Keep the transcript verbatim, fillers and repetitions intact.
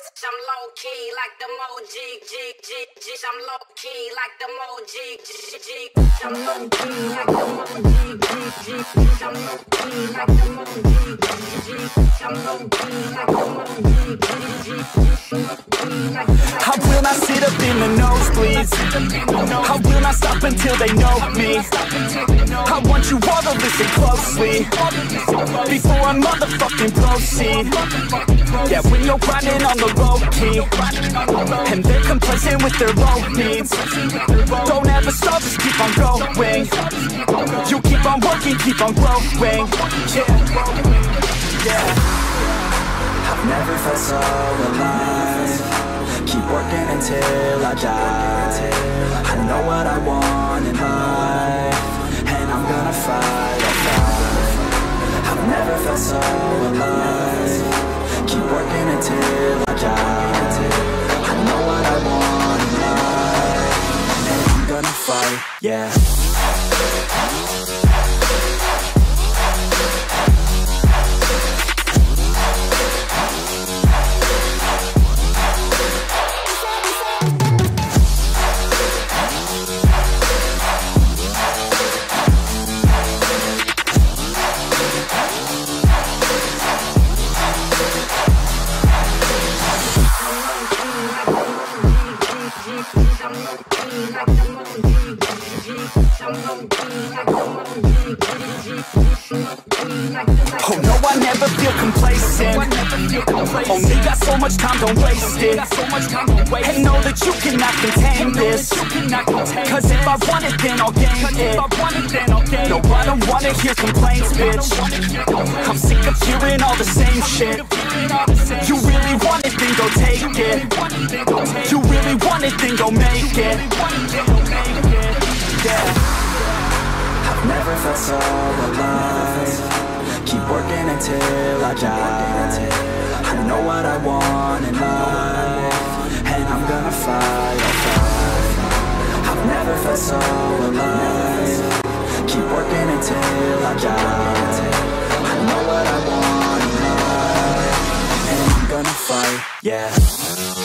I'm low key like the Mo G G G G. I'm low key like the Mo G G G. I'm low key like the Mo G G G. I'm low key like the Mo G G G. I'm low key like the Mo G G G. I will not sit up in the nosebleeds. I will not stop until they know me. I want you all to listen closely before I motherfucking proceed. Yeah, when you're grinding on the low key and they're complacent with their low needs, don't ever stop, just keep on going. You keep on working, keep on growing. Yeah, yeah. I've never felt so alive. Keep working until I die. I know what I want in life, and I'm gonna fight, I'll fight. I've never felt so alive. Keep working until I die. I know what I want in life, and I'm gonna fight, yeah. Oh no, I never feel complacent. Only got so much time, don't waste it. And know that you cannot contain this, cause if I want it, then I'll gain it. No, I don't wanna hear complaints, bitch. I'm sick of hearing all the same shit. You really want it, then go take it. You really want it, then go make it. Yeah. I've never felt so alive. Keep working until I die. I know what I want in life, and I'm gonna fight, I'll fight. I've never felt so alive. Keep working until I die. I know what I want in life, and I'm gonna fight, yeah.